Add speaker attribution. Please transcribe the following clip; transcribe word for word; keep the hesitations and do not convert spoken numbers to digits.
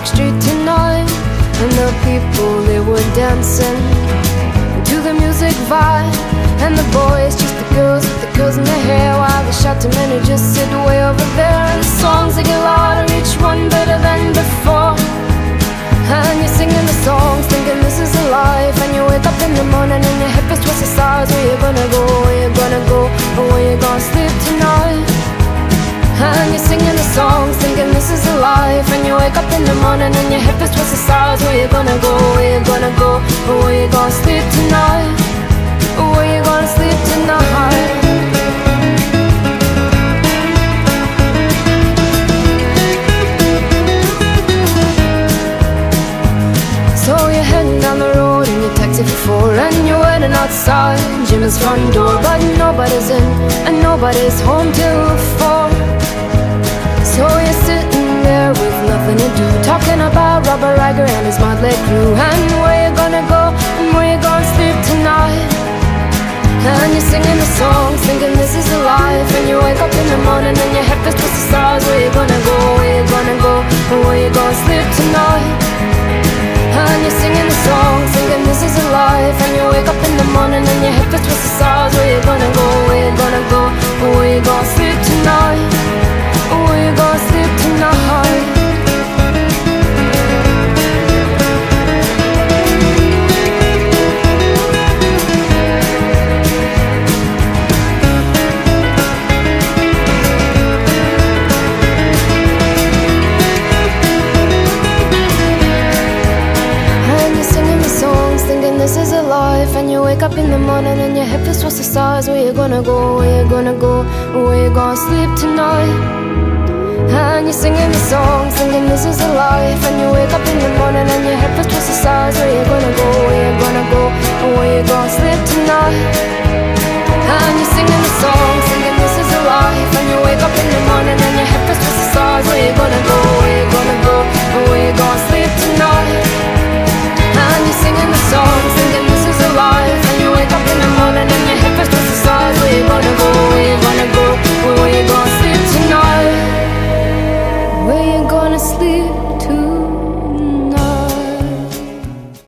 Speaker 1: street tonight, and the people, they were dancing to the music vibe. And the boys chased the girls with the girls in their hair, while the shouting men who just sit way over there. And the songs, they get louder, each one better than before. And you're singing the songs, thinking this is a life. And you wake up in the morning and your hip is twisted sides. Where you gonna go, where you gonna go, or where you gonna sleep tonight? And you're singing the songs, thinking this is a life. And you wake up in the morning and your hip is twisted sides. Where you gonna go, where you gonna go, or where you gonna sleep tonight? Or where you gonna sleep tonight? So you're heading down the road in your taxi for four, and you're waiting outside Jim's front door, but nobody's in and nobody's home till four. So you're sitting there with nothing to do, talking about Robert Riger and his motley crew, and where you gonna go and where you gonna sleep tonight. And you're singing the songs, thinking this is a life. And you wake up in the morning and your head feels twisted sides. Where you gonna go, where you gonna go, and where you gonna sleep tonight? And you're singing the songs, thinking this is a life. And you wake up in the morning and your head feels twisted sides. Where you gonna go, where you gonna go, and where you gonna sleep tonight? Where you gonna sleep tonight? This is a life, and you wake up in the morning and your hip is twisted sides. Where you gonna go, where you gonna go, where you gonna sleep tonight? And you're singing the songs, thinking this is a life. And you wake up in the morning and your hip is twisted sides. Where you gonna go, where you gonna go, where you gonna sleep tonight? And